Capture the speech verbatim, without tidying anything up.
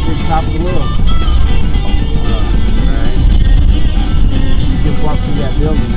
to the top of the world. Alright. You just walk through that building.